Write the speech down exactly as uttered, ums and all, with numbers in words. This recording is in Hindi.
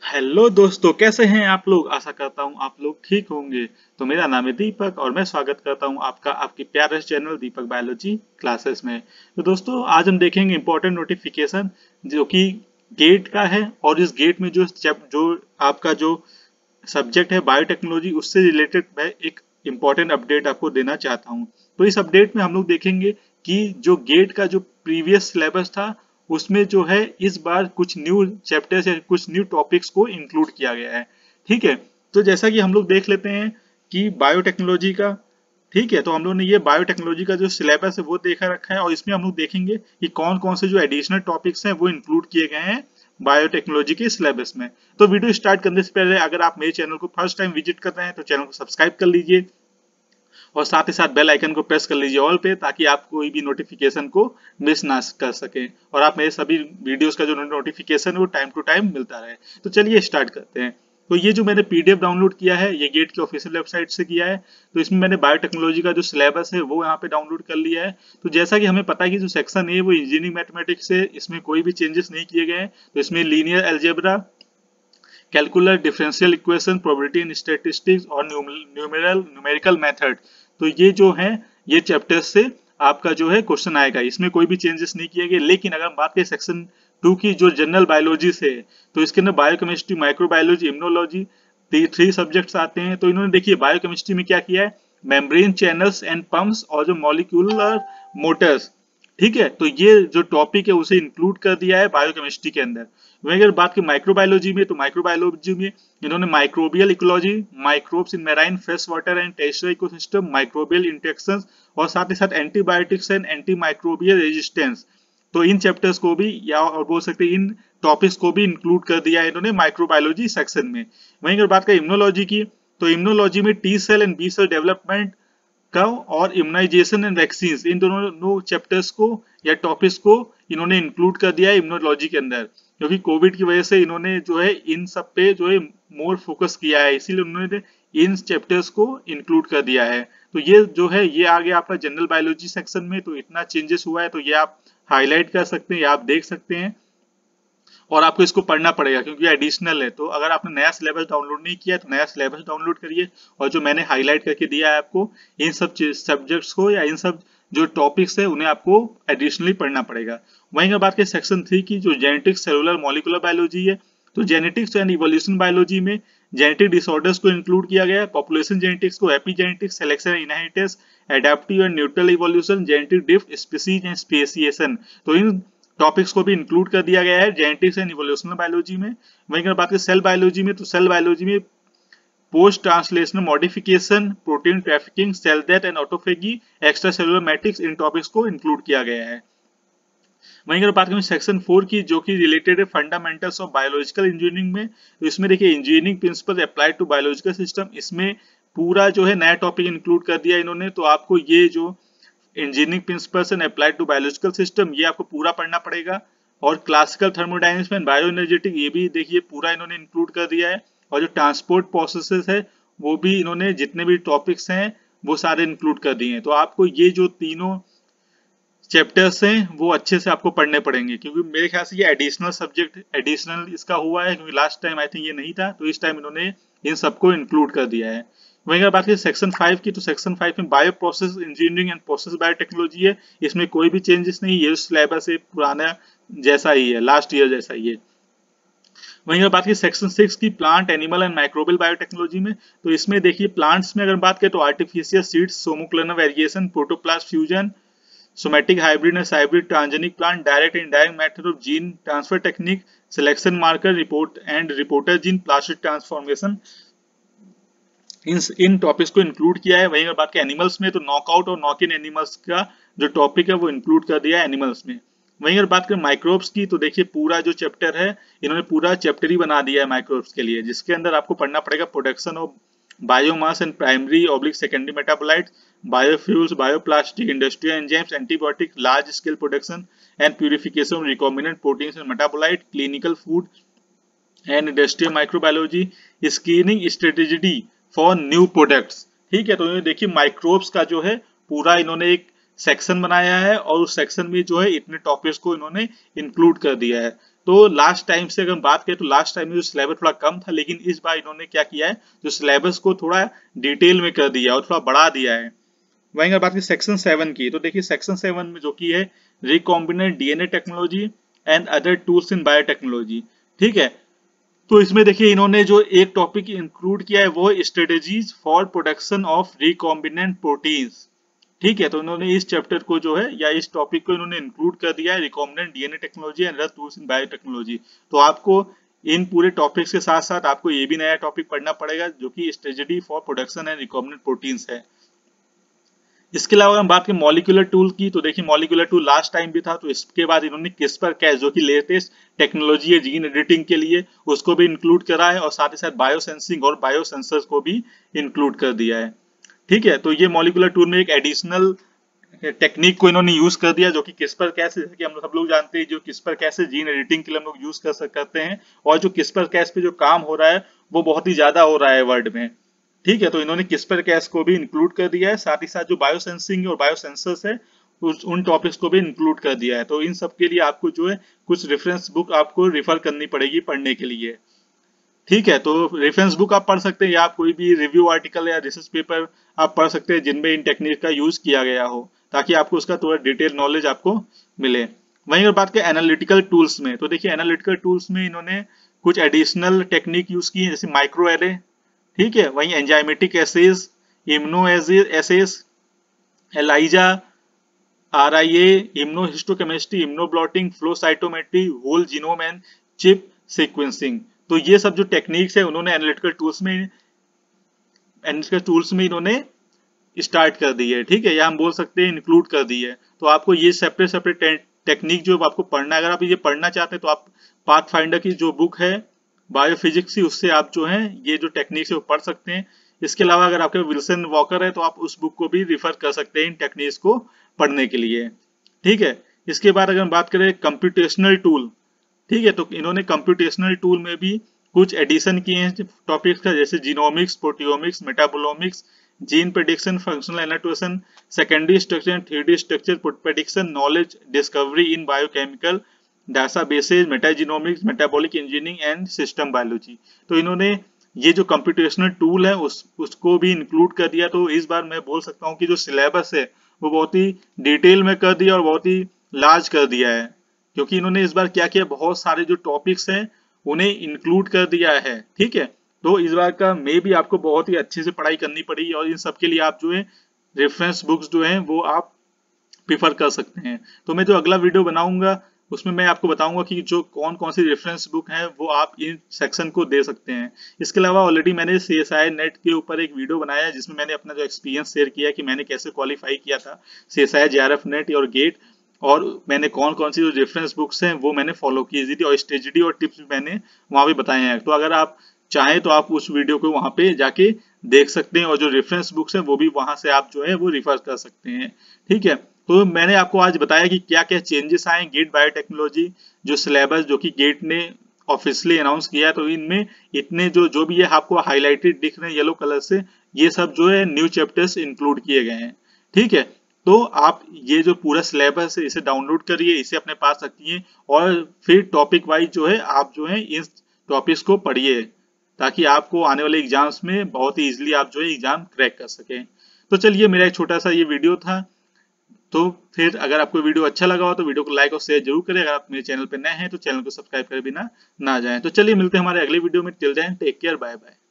हेलो दोस्तों, कैसे हैं आप लोग। आशा करता हूं आप लोग ठीक होंगे। तो मेरा नाम है दीपक और मैं स्वागत करता हूं आपका आपके प्यारे चैनल दीपक बायोलॉजी क्लासेस में। तो दोस्तों, आज हम देखेंगे इंपॉर्टेंट नोटिफिकेशन जो कि गेट का है। और इस गेट में जो जो आपका जो सब्जेक्ट है बायोटेक्नोलॉजी, उससे रिलेटेड मैं एक इम्पॉर्टेंट अपडेट आपको देना चाहता हूँ। तो इस अपडेट में हम लोग देखेंगे कि जो गेट का जो प्रीवियस सिलेबस था उसमें जो है इस बार कुछ न्यू चैप्टर्स या कुछ न्यू टॉपिक्स को इंक्लूड किया गया है। ठीक है, तो जैसा कि हम लोग देख लेते हैं कि बायोटेक्नोलॉजी का, ठीक है, तो हम लोग ने ये बायोटेक्नोलॉजी का जो सिलेबस है वो देखा रखा है और इसमें हम लोग देखेंगे कि कौन कौन से जो एडिशनल टॉपिक्स हैं वो इंक्लूड किए गए हैं बायोटेक्नोलॉजी के सिलेबस में। तो वीडियो स्टार्ट करने से पहले अगर आप मेरे चैनल को फर्स्ट टाइम विजिट कर रहे हैं तो चैनल को सब्सक्राइब कर लीजिए और साथ ही साथ बेल आइकन को प्रेस कर लीजिए ऑल पे, ताकि आप कोई भी नोटिफिकेशन को मिस ना कर सकें और आप मेरे सभी वीडियोस का जो नोटिफिकेशन है वो टाइम टू टाइम मिलता रहे। तो चलिए स्टार्ट करते हैं। तो ये जो मैंने पीडीएफ डाउनलोड किया है ये गेट की ऑफिशियल वेबसाइट से किया है। तो इसमें मैंने बायोटेक्नोलॉजी का जो सिलेबस है वो यहाँ पे डाउनलोड कर लिया है। तो जैसा कि हमें पता है कि जो सेक्शन है वो इंजीनियरिंग मैथमेटिक्स है, इसमें कोई भी चेंजेस नहीं किए गए हैं। तो इसमें linear algebra, calculus, differential equation, probability and statistics और न्यूमेरल न्यूमेरिकल मेथड, तो ये जो है ये चैप्टर्स से आपका जो है क्वेश्चन आएगा। इसमें कोई भी चेंजेस नहीं किए गए। लेकिन अगर हम बात करें सेक्शन टू की जो जनरल बायोलॉजी से है, तो इसके अंदर biochemistry, microbiology, immunology three subjects आते हैं। तो इन्होंने देखिए बायोकेमिस्ट्री में क्या किया है, मेम्ब्रेन चैनल्स एंड पंप्स और जो मॉलिक्यूलर मोटर्स, ठीक है, तो ये जो टॉपिक है उसे इंक्लूड कर दिया है बायोकेमिस्ट्री के अंदर। वहीं अगर बात की माइक्रोबायोलॉजी में, तो माइक्रोबायोलॉजी में इन्होंने microbial ecology, microbes in marine fresh water and terrestrial ecosystem, microbial interactions और साथ ही साथ antibiotics and antimicrobial resistance, तो इन चैप्टर्स को भी या और बोल सकते हैं इन टॉपिक्स को भी इंक्लूड कर दिया है इन्होंने माइक्रोबायोलॉजी सेक्शन में। वहीं अगर बात करें इम्यूनोलॉजी की, तो इम्यूनोलॉजी में T cell and B cell development का और इम्यूनाइजेशन एंड वैक्सीन, इन दोनों चैप्टर्स को या टॉपिक्स को इन्होंने इंक्लूड कर दिया है इम्यूनोलॉजी के अंदर, क्योंकि कोविड की वजह से इन्होंने जो है इन सब पे जो है मोर फोकस किया है, इसीलिए उन्होंने इन चैप्टर्स को इंक्लूड कर दिया है। तो ये जो है ये आ गया आपका जनरल बायोलॉजी सेक्शन में। तो इतना चेंजेस हुआ है, तो ये आप हाईलाइट कर सकते हैं, आप देख सकते हैं और आपको इसको पढ़ना पड़ेगा क्योंकि एडिशनल है। तो अगर आपने नया सिलेबस डाउनलोड नहीं किया तो नया सिलेबस डाउनलोड करिए और जो मैंने हाईलाइट करके दिया है आपको इन सब सब्जेक्ट्स को या इन सब जो टॉपिक्स है उन्हें आपको एडिशनली पढ़ना पड़ेगा। वहीं अगर बात करें सेक्शन थ्री की, जो जेनेटिक्स, सेलुलर, मॉलिक्यूलर बायोलॉजी है, तो जेनेटिक्स एंड इवोल्यूशन बायोलॉजी में जेनेटिक डिसऑर्डर्स को इंक्लूड किया गया है, पॉपुलेशन जेनेटिक्स को, epigenetics, selection and inheritance, adaptive and neutral evolution, genetic drift, species and speciation, तो इन टॉपिक्स को भी इंक्लूड कर दिया गया है जेनेटिक्स एंड इवोल्यूशनल बायोलॉजी में। वहीं अगर बात करें सेल बायोलॉजी में, तो सेल बायोलॉजी में post translational modification, protein trafficking, cell death and autophagy, extracellular matrix, इन टॉपिक्स को इंक्लूड किया गया है। वहीं अगर बात करें सेक्शन फोर की, जो कि रिलेटेड है फंडामेंटल्स ऑफ बायोलॉजिकल इंजीनियरिंग में, तो इसमें देखिए engineering principle applied to biological system, इसमें पूरा जो है नया टॉपिक इंक्लूड कर दिया इन्होंने। तो आपको ये जो engineering principles and applied to biological system ये आपको पूरा पढ़ना पड़ेगा। और classical thermodynamics and bioenergetic ये भी देखिए पूरा इन्होंने इंक्लूड कर दिया है। और जो ट्रांसपोर्ट प्रोसेसेस है वो भी इन्होंने जितने भी टॉपिक्स हैं वो सारे इंक्लूड कर दिए हैं। तो आपको ये जो तीनों चैप्टर्स हैं वो अच्छे से आपको पढ़ने पड़ेंगे, क्योंकि मेरे ख्याल से ये एडिशनल सब्जेक्ट एडिशनल इसका हुआ है, क्योंकि लास्ट टाइम आई थिंक ये नहीं था, तो इस टाइम इन्होंने इन सबको इंक्लूड कर दिया है। वहीं अगर बात करें सेक्शन फाइव की, तो सेक्शन फाइव में bioprocess engineering and process biotechnology है, इसमें कोई भी चेंजेस नहीं, ये सिलेबस है पुराना जैसा ही है, लास्ट ईयर जैसा ही है। वहीं अगर बात की सेक्शन सिक्स की, plant, animal and microbial biotechnology में, तो इसमें देखिए प्लांट्स में अगर बात करें तो artificial seeds, somaclonal variation, protoplast fusion, somatic hybrid and hybrid transgenic plant, direct indirect method of gene transfer technique, selection marker, report and reporter gene, plastic transformation, इन इन टॉपिक्स को इंक्लूड किया है। वहीं अगर बात करें एनिमल्स में, तो नॉकआउट और नॉक इन एनिमल्स का जो टॉपिक है वो इंक्लूड कर दिया है एनिमल्स में। वहीं अगर बात करें माइक्रोब्स की, तो देखिए पूरा जो चैप्टर है इन्होंने पूरा चैप्टर ही बना दिया है माइक्रोब्स के लिए, जिसके अंदर आपको पढ़ना पड़ेगा production of biomass and primary oblique secondary metabolites, biofuels, bioplastic, industrial enzymes, antibiotic, large scale production and purification of recombinant proteins and metabolite, clinical food and industrial microbiology, screening strategy for new products. ठीक है, तो देखिए माइक्रोब्स का जो है पूरा इन्होंने एक सेक्शन बनाया है और उस सेक्शन में जो है इतने टॉपिक्स को इन्होंने इंक्लूड कर दिया है। तो लास्ट टाइम से अगर हम बात करें तो लास्ट टाइम में जो सिलेबस थोड़ा कम था, लेकिन इस बार इन्होंने क्या किया है, जो सिलेबस को थोड़ा डिटेल में कर दिया और थोड़ा बढ़ा दिया है। वहीं अगर बात की सेक्शन सेवन की, तो देखिए सेक्शन सेवन में जो की है recombinant DNA technology and other tools in biotechnology, ठीक है। तो इसमें देखिए इन्होंने जो एक टॉपिक इंक्लूड किया है वो strategies for production of recombinant proteins, ठीक है। तो इन्होंने इस चैप्टर को जो है या इस टॉपिक को इन्होंने इंक्लूड कर दिया है, recombinant DNA technology and other tools in biotechnology. तो आपको इन पूरे टॉपिक्स के साथ साथ आपको ये भी नया टॉपिक पढ़ना पड़ेगा जो कि strategy for production and recombinant proteins है। इसके अलावा हम बात करें मॉलिक्यूलर टूल की, तो देखिए मॉलिक्यूलर टूल लास्ट टाइम भी था, तो इसके बाद इन्होंने क्रिस्पर कैस जो कि लेटेस्ट टेक्नोलॉजी है जीन एडिटिंग के लिए, उसको भी इंक्लूड करा है और साथ ही साथ बायोसेंसिंग और बायोसेंसर्स को भी इंक्लूड कर दिया है, ठीक है। तो ये मॉलिक्यूलर टूल में एक एडिशनल टेक्निक को इन्होंने यूज कर दिया जो कि क्रिस्पर कैस, जैसे कि हम सब लोग जानते हैं जो क्रिस्पर कैस जीन एडिटिंग के लिए हम लोग यूज कर सकते हैं, और जो क्रिस्पर कैस पे जो काम हो रहा है वो बहुत ही ज्यादा हो रहा है वर्ल्ड में, ठीक है। तो इन्होंने क्रिस्पर कैस को भी इंक्लूड कर दिया है, साथ ही साथ जो बायोसेंसिंग और बायोसेंसर्स है उस उन टॉपिक्स को भी इंक्लूड कर दिया है। तो इन सब के लिए आपको जो है कुछ रेफरेंस बुक आपको रिफर करनी पड़ेगी पढ़ने के लिए, ठीक है। तो रेफरेंस बुक आप पढ़ सकते हैं या आप कोई भी रिव्यू आर्टिकल या रिसर्च पेपर आप पढ़ सकते हैं जिनमें इन टेक्निक का यूज किया गया हो, ताकि आपको उसका थोड़ा डिटेल नॉलेज आपको मिले। वहीं अगर बात करें एनालिटिकल टूल्स में, तो देखिए एनालिटिकल टूल्स में इन्होंने कुछ एडिशनल टेक्निक यूज की है, जैसे माइक्रो एरे, ठीक है। वहीं enzymatic assays, immunoassays, ELISA, R I A, immunohistochemistry, immunoblotting, flow cytometry, whole genome and ChIP sequencing. तो ये सब जो टेक्निक्स है उन्होंने एनालिटिकल टूल्स में एनालिटिकल टूल्स में इन्होंने स्टार्ट कर दी है, ठीक है, या हम बोल सकते हैं इंक्लूड कर दी है। तो आपको ये सेपरेट सेपरेट टेक्निक जो आपको पढ़ना है, अगर आप ये पढ़ना चाहते हैं तो आप पाथ फाइंडर की जो बुक है बायोफिजिक्स की, उससे आप जो है ये जो टेक्निक्स है वो पढ़ सकते हैं। इसके अलावा अगर आपके विल्सन वॉकर है तो आप उस बुक को भी रिफर कर सकते हैं इन टेक्निक्स को पढ़ने के लिए, ठीक है। इसके बाद अगर हम बात करें कंप्यूटेशनल टूल, ठीक है, तो इन्होंने कंप्यूटेशनल टूल में भी कुछ एडिशन किए हैं टॉपिक्स का, जैसे genomics, proteomics, metabolomics, gene prediction, functional annotation, secondary structure, three D structure prediction, knowledge discovery in biochemical databases, metagenomics, metabolic engineering and system biology. तो इन्होंने ये जो कंप्यूटेशनल टूल है उस उसको भी इंक्लूड कर दिया। तो इस बार मैं बोल सकता हूँ कि जो सिलेबस है वो बहुत ही डिटेल में कर दिया और बहुत ही लार्ज कर दिया है, क्योंकि इन्होंने इस बार क्या किया, बहुत सारे जो टॉपिक्स हैं उन्हें इंक्लूड कर दिया है, ठीक है। तो इस बार का मे भी आपको बहुत ही अच्छे से पढ़ाई करनी पड़ेगी और इन सब के लिए आप जो है रेफरेंस बुक्स जो हैं वो आप प्रिफर कर सकते हैं। तो मैं जो अगला वीडियो बनाऊंगा उसमें मैं आपको बताऊंगा कि जो कौन कौन सी रेफरेंस बुक है वो आप इन सेक्शन को दे सकते हैं। इसके अलावा ऑलरेडी मैंने सी एस आई नेट के ऊपर एक वीडियो बनाया है जिसमें मैंने अपना जो एक्सपीरियंस शेयर किया कि मैंने कैसे क्वालिफाई किया था C S I, J R F NET और गेट, और मैंने कौन कौन सी जो रेफरेंस बुक्स हैं वो मैंने फॉलो की थी, और स्ट्रेटजी और टिप्स भी मैंने वहां पे बताए हैं। तो अगर आप चाहें तो आप उस वीडियो को वहां पे जाके देख सकते हैं, और जो रेफरेंस बुक्स हैं वो भी वहां से आप जो है वो रिफर कर सकते हैं, ठीक है। तो मैंने आपको आज बताया कि क्या क्या चेंजेस आए गेट बायोटेक्नोलॉजी जो सिलेबस जो कि गेट ने ऑफिशियली अनाउंस किया है। तो इनमें इतने जो जो भी है आपको हाईलाइटेड दिख रहे हैं येलो कलर से, ये सब जो है न्यू चैप्टर्स इंक्लूड किए गए हैं, ठीक है। तो आप ये जो पूरा सिलेबस है इसे डाउनलोड करिए, इसे अपने पास रखिए और फिर टॉपिक वाइज जो है आप जो है इस टॉपिक्स को पढ़िए, ताकि आपको आने वाले एग्जाम्स में बहुत ही इजीली आप जो है एग्जाम क्रैक कर सकें। तो चलिए मेरा एक छोटा सा ये वीडियो था। तो फिर अगर आपको वीडियो अच्छा लगा हो तो वीडियो को लाइक और शेयर जरूर करें। अगर आप मेरे चैनल पर नए हैं तो चैनल को सब्सक्राइब करे बिना ना जाएं। तो चलिए मिलते हैं हमारे अगले वीडियो में। Till then take care, bye bye.